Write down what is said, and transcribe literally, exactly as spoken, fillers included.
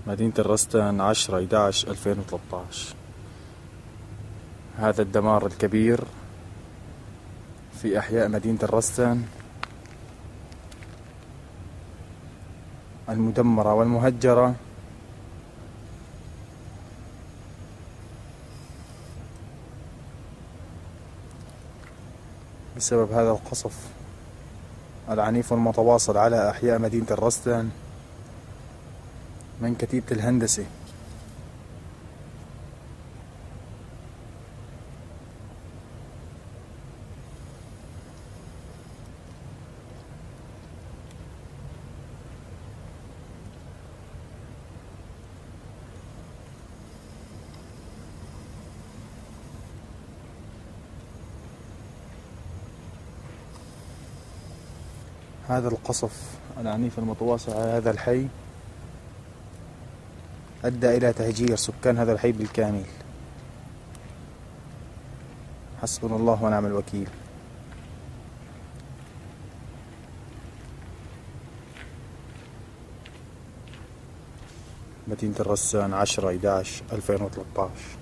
مدينة الرستن عشرة إحدى عشر ألفين وثلاثة عشر. هذا الدمار الكبير في أحياء مدينة الرستن المدمرة والمهجرة بسبب هذا القصف العنيف والمتواصل على أحياء مدينة الرستن من كتيبة الهندسة. هذا القصف العنيف المتواصل على هذا الحي أدى إلى تهجير سكان هذا الحي بالكامل. حسبنا الله ونعم الوكيل. مدينة الرستن عشرة إحدى عشر ألفين وثلاثة عشر.